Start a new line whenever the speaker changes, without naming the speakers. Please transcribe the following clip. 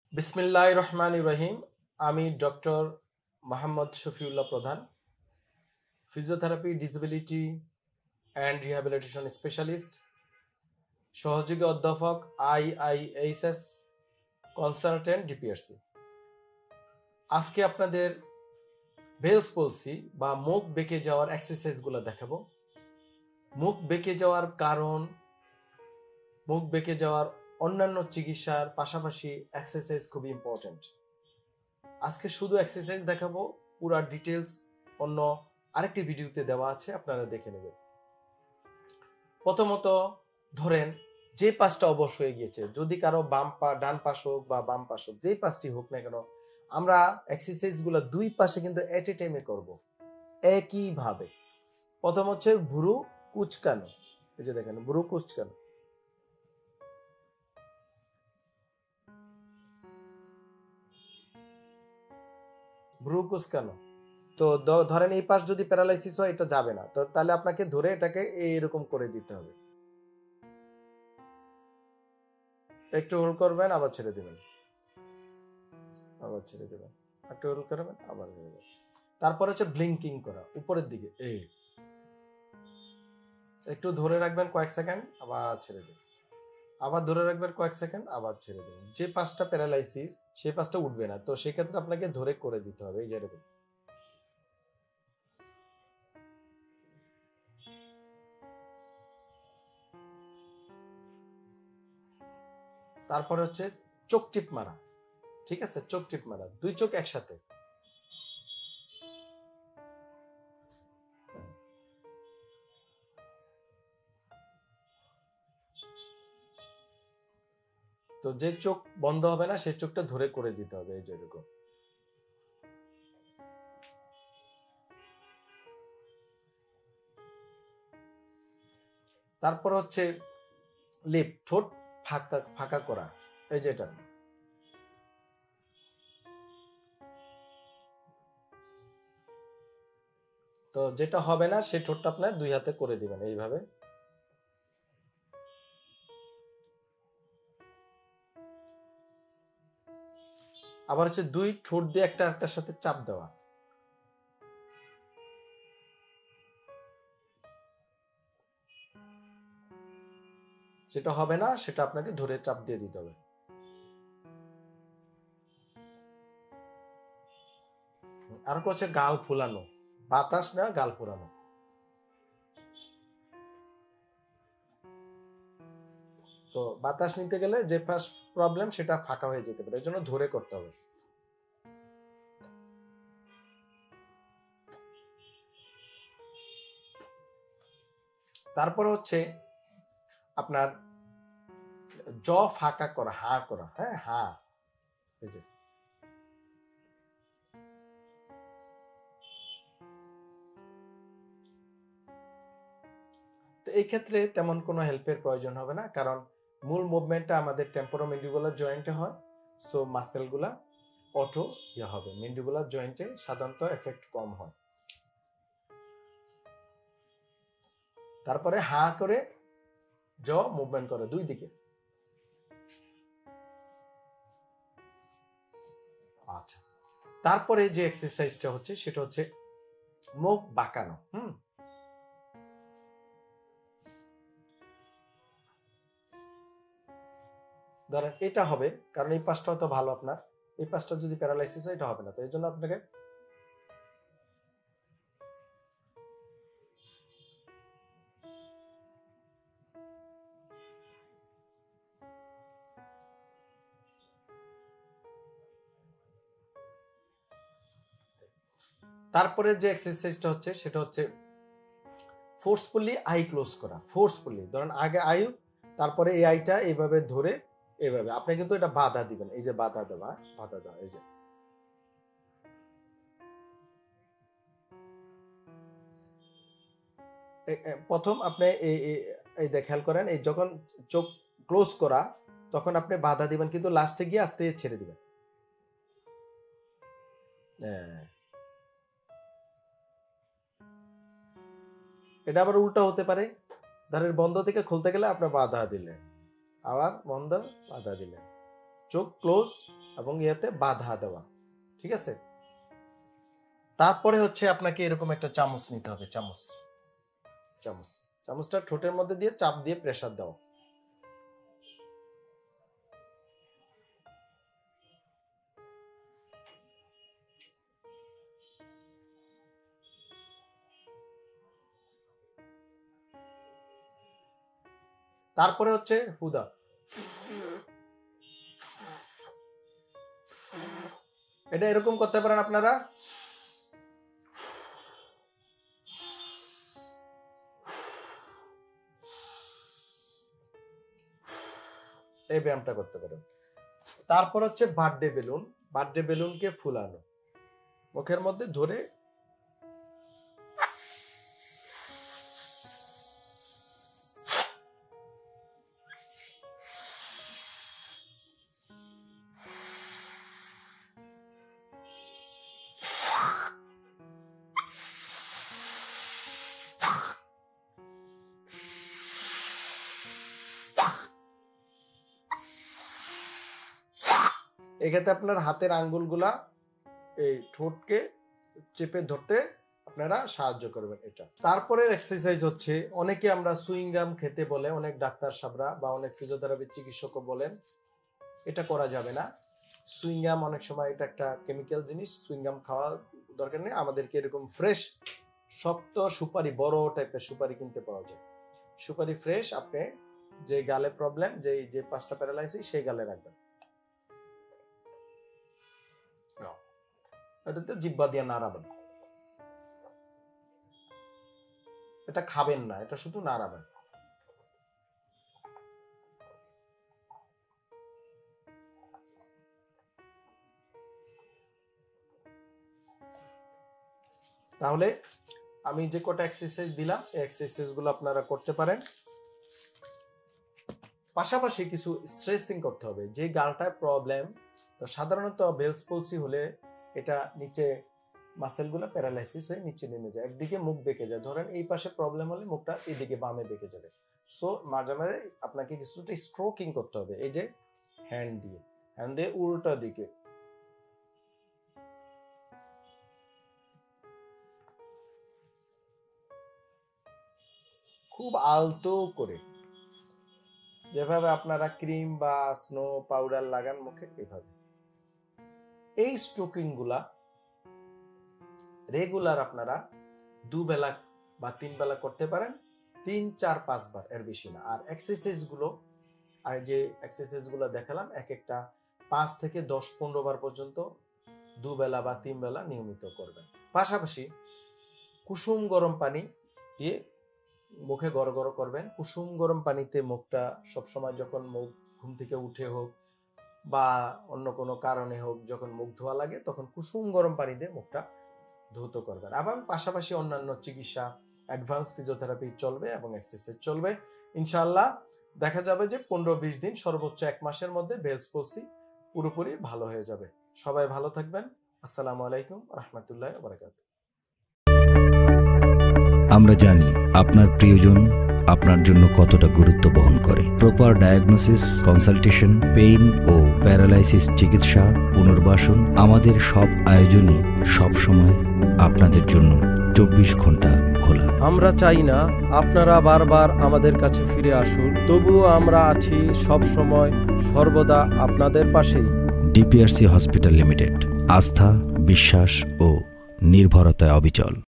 বিসমিল্লাহির রহমানির রহিম। আমি ডক্টর মোহাম্মদ শফিউল্লাহ প্রধান, physiotherapy, disability and rehabilitation specialist, সহযোগী অধ্যাপক IIHS কনসালটেন্ট DPRC। আজকে আপনাদের বেলস পলসি বা মুখ বেঁকে যাওয়ার এক্সারসাইজগুলো দেখাবো। মুখ বেঁকে যাওয়ার কারণ, মুখ বেঁকে যাওয়ার অন্যান্য চিকিৎসার পাশাপাশি এক্সারসাইজ খুব ইম্পর্টেন্ট। আজকে শুধু এক্সারসাইজ দেখাবো, পুরা ডিটেলস অন্য আরেকটি ভিডিওতে দেওয়া আছে, আপনারা দেখে নেবেন। প্রথমত ধরেন যে পাশটা অবশ হয়ে গিয়েছে, যদি কারো বাম পা, ডান পাশ হোক বা বাম পাশ হোক, যেই পাশটি হোক না কেন, আমরা এক্সারসাইজগুলো দুই পাশে কিন্তু এট এ টাইমে করব একইভাবে। প্রথম হচ্ছে ভুরু কুচকানো, এই যে দেখেন ভুরু কুচকানো, ভ্রু কুচকানো। তো ধরেন এই পাশ যদি প্যারালাইসিস হয়, এটা যাবে না, তো তাহলে আপনাকে ধরে এটাকে এইরকম করে দিতে হবে। একটু হোল্ড করবেন, আবার ছেড়ে দিবেন, আবার ছেড়ে দেবেন, একটু হোল্ড করবেন, আবার ছেড়ে দেবেন। তারপর হচ্ছে ব্লিঙ্কিং করা উপরের দিকে, এই একটু ধরে রাখবেন কয়েক সেকেন্ড, আবার ছেড়ে দেবেন, আবার ধরে রাখবেন কয়েক সেকেন্ড, আবার ছেড়ে দেবেন। যে পাশটা প্যারালাইসিস সেই পাশটা উঠবে না, তো সেক্ষেত্রে আপনাকে ধরে করে দিতে হবে, এই যে এরকম। তারপরে হচ্ছে চোখ টিপ মারা, ঠিক আছে, চোখ টিপ মারা, দুই চোখ একসাথে। তো যে চোখ বন্ধ হবে না সেই চোখটা ধরে করে দিতে হবে, এই যে এরকম। তারপর হচ্ছে লিপ, ঠোঁট ফাঁকা ফাঁকা করা, এই যেটা। তো যেটা হবে না সেই ঠোঁটটা আপনার দুই হাতে করে দিবেন এইভাবে। আবার হচ্ছে দুই ঠোঁট দিয়ে একটা একটার সাথে চাপ দেওয়া, যেটা হবে না সেটা আপনাকে ধরে চাপ দিয়ে দিতে হবে। আর হচ্ছে গাল ফুলানো, বাতাস না, গাল ফুলানো। তো বাতাস নিতে গেলে যে ফার্স্ট প্রবলেম সেটা ফাঁকা হয়ে যেতে পারে, এই জন্য ধরে করতে হবে। তারপর হচ্ছে আপনার জ ফাঁকা করা, হা করা, হ্যাঁ হা, এই যে। তো এই ক্ষেত্রে তেমন কোনো হেল্পের প্রয়োজন হবে না, কারণ মূল মুভমেন্টটা আমাদের টেম্পোরোম্যান্ডিবুলার জয়েন্টে হয়। সো মাসেলগুলা অটো হবে, ম্যান্ডিবুলার জয়েন্টে সাধারণত এফেক্ট কম হয়। তারপরে হা করে জ মুভমেন্ট করে দুই দিকে। আচ্ছা, তারপরে যে এক্সারসাইজটা হচ্ছে সেটা হচ্ছে মুখ বাঁকানো। ধরেন এটা হবে, কারণ এই পাশটা হয়তো ভালো আপনার, এই পাশটা যদি প্যারালাইসিস হয় এটা হবে না, তো এই জন্য আপনাকে তারপরে যে এক্সারসাইজটা হচ্ছে সেটা হচ্ছে ফোর্সফুলি আই ক্লোজ করা। ফোর্সফুলি ধরেন আগে আই, তারপরে এই আইটা এইভাবে ধরে, এইভাবে আপনি কিন্তু এটা বাধা দিবেন, এই যে বাধা দেওয়া, বাধা দেওয়া, এই যে। প্রথম আপনি এই খেয়াল করেন, এই যখন চোখ ক্লোজ করা তখন আপনি বাধা দিবেন, কিন্তু লাস্টে গিয়ে আস্তে ছেড়ে দিবেন। এটা আবার উল্টা হতে পারে, ধরেন বন্ধ থেকে খুলতে গেলে আপনি বাধা দিলেন, আবার বন্ধ, বাধা দিলেন, চোখ ক্লোজ, এবং ইয়াতে বাধা দেওয়া, ঠিক আছে। তারপরে হচ্ছে আপনাকে এরকম একটা চামচ নিতে হবে, চামচটা ঠোঁটের মধ্যে দিয়ে চাপ দিয়ে প্রেসার দাও। তারপরে হচ্ছে হুদা, এটা এরকম করতে পারেন আপনারা। এই ব্যায়ামটা করতে পারেন। তারপর হচ্ছে বার্থডে বেলুনকে ফুলানো, মুখের মধ্যে ধরে এক্ষেত্রে আপনার হাতের আঙ্গুলগুলা এই ঠোঁটকে চেপে ধরতে আপনারা সাহায্য করবেন এটা। তারপরে এক্সারসাইজ হচ্ছে, অনেকে আমরা সুইংগাম খেতে বলে, অনেক ডাক্তার সাহেবরা বা অনেক ফিজিওথেরাপি চিকিৎসকও বলেন এটা করা যাবে না। সুইংগাম অনেক সময় এটা একটা কেমিক্যাল জিনিস, সুইংগাম খাওয়া দরকার নেই। আমাদেরকে এরকম ফ্রেশ শক্ত সুপারি, বড় টাইপের সুপারি কিনতে পাওয়া যায়। সুপারি ফ্রেশ আপনি যে গালে প্রবলেম, যে পাঁচটা প্যারালাইসিস, সেই গালে রাখবেন। এটাতে জিহ্বা দিয়ে নাড়াবেন, এটা খাবেন না, এটা শুধু নাড়াবেন। তাহলে আমি যে কটা এক্সারসাইজ দিলাম, এই এক্সারসাইজ গুলো আপনারা করতে পারেন। পাশাপাশি কিছু স্ট্রেচিং করতে হবে। যে গালটায় প্রবলেম, তো সাধারণত বেলস পলসি হলে এটা নিচে মাসেলগুলো প্যারালাইসিস হয়ে নিচে নেমে যায়, একদিকে মুখ বেঁকে যায়। ধরেন এই পাশে প্রবলেম হলে মুখটা এইদিকে বামে বেঁকে যাবে। সো মাঝে মাঝে আপনাকে কিছুটা স্ট্রোকিং করতে হবে, এই যে হ্যান্ড দিয়ে উল্টা দিকে। খুব আলতো করে, যেভাবে আপনারা ক্রিম বা স্নো পাউডার লাগান মুখে, এভাবে। এই স্ট্রোকিং গুলা রেগুলার আপনারা 2 বেলা বা 3 বেলা করতে পারেন, 3, 4, 5 বার, এর বেশি না। আর এক্সারসাইজ গুলো, আর যে এক্সারসাইজ গুলো দেখালাম, এক একটা 5 থেকে 10-15 বার পর্যন্ত 2 বেলা বা 3 বেলা নিয়মিত করবেন। পাশাপাশি কুসুম গরম পানি দিয়ে মুখে গড়গড় করবেন। কুসুম গরম পানিতে মুখটা সবসময়, যখন মুখ ঘুম থেকে উঠে হোক বা অন্য কোনো কারণে হোক, যখন মুখ ধোয়া লাগে, তখন কুসুম গরম পানি দিয়ে মুখটা ধৌত করবেন। এবং পাশাপাশি অন্যান্য চিকিৎসা, অ্যাডভান্স ফিজিওথেরাপি চলবে এবং এক্সারসাইজ চলবে। ইনশাআল্লাহ দেখা যাবে যে 15-20 দিন, সর্বোচ্চ 1 মাসের মধ্যে বেলস পলসি পুরোপুরি ভালো হয়ে যাবে। সবাই ভালো থাকবেন। আসসালামু আলাইকুম রাহমাতুল্লাহি ওয়া বারাকাতুহু।
আমরা জানি আপনার প্রিয়জন আপনার জন্য কতটা গুরুত্ব বহন করে। প্রপার ডায়াগনোসিস, কনসালটেশন, পেইন ও প্যারালাইসিস চিকিৎসা, পুনর্বাসন, আমাদের সব আয়োজনই সবসময় আপনাদের জন্য 24 ঘন্টা খোলা।
আমরা চাই না আপনারা বারবার আমাদের কাছে ফিরে আসুন, তবুও আমরা আছি সব সময়, সর্বদা আপনাদের পাশেই।
ডিপিআরসি হসপিটাল লিমিটেড, আস্থা, বিশ্বাস ও নির্ভরতায় অবিচল।